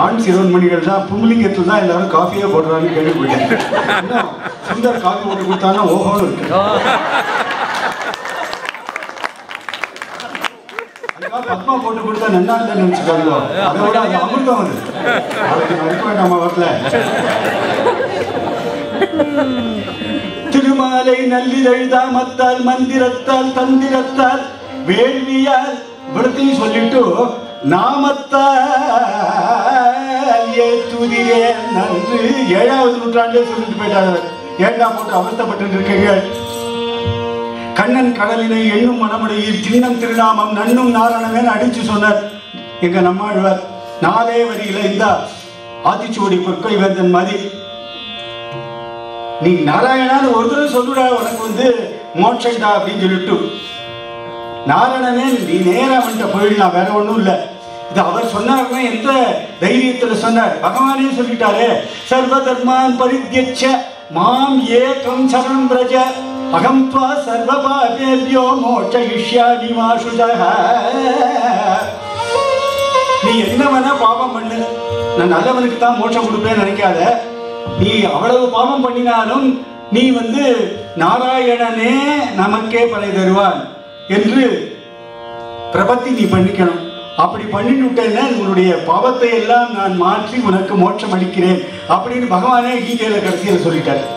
ஆண் சிறுவன்மணிகள் தான் பும்லிங்கத்தில் தான் எல்லாரும் காஃபியே போடுறாங்கன்னு கேள்விப்பட்டேன். சுந்தர் காஃபி போட்டு கொடுத்தாங்கன்னா ஓஹோன்னு இருக்கு. பத்மா போட்டு கொடுத்தா நன்னா இல்லைன்னு நினைச்சுக்காங்க. அதை விட அது அமிர்தம் அது. அதுக்கு நடக்க வேண்டாமா வரல. திருமாலை நல்லிதழ்தாமத்தால் மந்திரத்தால் தந்திரத்தால் வேள்வியால் இவ்வளத்தையும் சொல்லிட்டு நாமத்தால் ஏத்துதிரே நன்று 7வது நூற்றாண்டே சொல்லிட்டு போயிட்டார். ஏண்டா போட்டு அவஸ்தப்பட்டு இருக்கீர்கள். கண்ணன் கடலினை எண்ணும் மனமுடையில் சின்னம் திருநாமம் நன்னும் நாரணவேன்னு அடிச்சு சொன்னார் எங்க நம்மாழ்வார். 4 வரியில இந்த ஆத்திச்சூடி பொற்கொய் வேந்தன் மாதிரி நீ நாராயணான்னு ஒரு தடவை சொல்லுடா, உனக்கு மோட்சண்டா அப்படின்னு சொல்லிட்டு நாராயணனே நீ நேரா வந்துட்ட போயிடலாம், வேற ஒன்றும் இல்லை. இது அவர் சொன்னாருன்னா எந்த தைரியத்தில் சொன்னார். பகவானே சொல்லிட்டாரே, சர்வ தர்மான் பரித்யச்ச மாம் ஏகம் சரணம் பிரஜ அகம்பா சர்வ பாபேபியோ மோட்சயிஷ்யாமி மா சுஜஹ. நீ என்ன வேணா பாவம் பண்ணு, நான் நல்லவனுக்கு தான் மோட்சம் கொடுப்பேன்னு நினைக்காத. நீ அவ்வளவு பாவம் பண்ணினாலும் நீ நாராயணனே நமக்கே பலை தருவான் என்று பிரபத்தி நீ பண்ணிக்கணும். அப்படி பண்ணிவிட்டேன்னா உன்னுடைய பாவத்தை எல்லாம் நான் மாற்றி உனக்கு மோட்சம் அளிக்கிறேன் அப்படின்னு பகவானே கீதையில கடைசியில் சொல்லிட்டார்.